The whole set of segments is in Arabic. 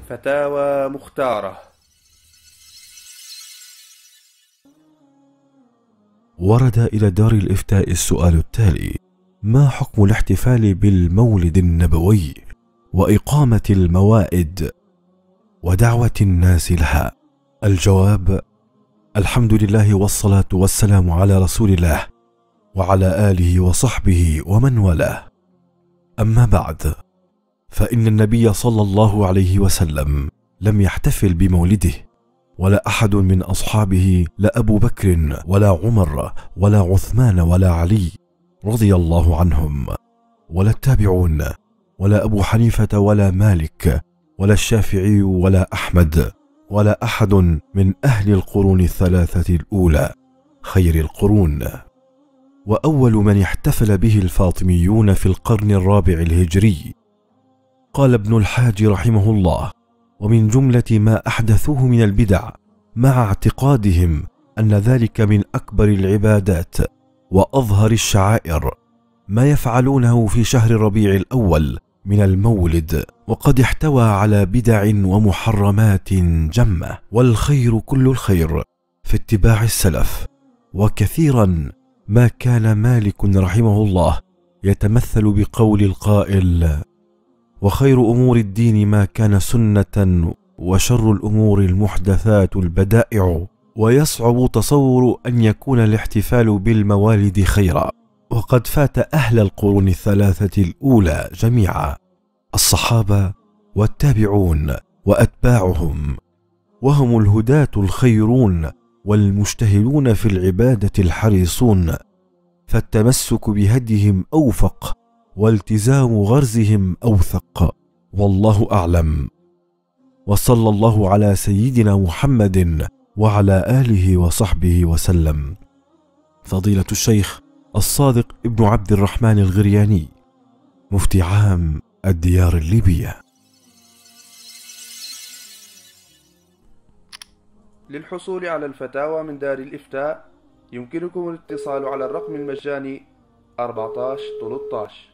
فتاوى مختارة. ورد إلى دار الإفتاء السؤال التالي: ما حكم الاحتفال بالمولد النبوي وإقامة الموائد ودعوة الناس لها؟ الجواب: الحمد لله والصلاة والسلام على رسول الله وعلى آله وصحبه ومن والاه. أما بعد، فإن النبي صلى الله عليه وسلم لم يحتفل بمولده، ولا أحد من أصحابه، لا أبو بكر ولا عمر ولا عثمان ولا علي رضي الله عنهم، ولا التابعون، ولا أبو حنيفة ولا مالك ولا الشافعي ولا أحمد، ولا أحد من أهل القرون الثلاثة الأولى خير القرون. وأول من احتفل به الفاطميون في القرن الرابع الهجري. قال ابن الحاج رحمه الله: ومن جملة ما أحدثوه من البدع مع اعتقادهم أن ذلك من أكبر العبادات وأظهر الشعائر ما يفعلونه في شهر ربيع الأول من المولد، وقد احتوى على بدع ومحرمات جمة، والخير كل الخير في اتباع السلف. وكثيرا ما كان مالك رحمه الله يتمثل بقول القائل: وخير أمور الدين ما كان سنة، وشر الأمور المحدثات البدائع. ويصعب تصور أن يكون الاحتفال بالموالد خيرا، وقد فات أهل القرون الثلاثة الأولى جميعا، الصحابة والتابعون وأتباعهم، وهم الهداة الخيرون والمجتهدون في العبادة الحريصون، فالتمسك بهديهم أوفق، والتزام غرزهم أوثق، والله أعلم. وصلى الله على سيدنا محمد وعلى آله وصحبه وسلم. فضيلة الشيخ الصادق ابن عبد الرحمن الغرياني، مفتي عام الديار الليبية. للحصول على الفتاوى من دار الإفتاء يمكنكم الاتصال على الرقم المجاني 14 13.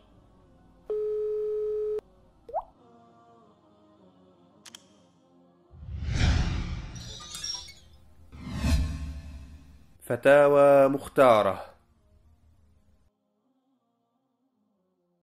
فتاوى مختارة.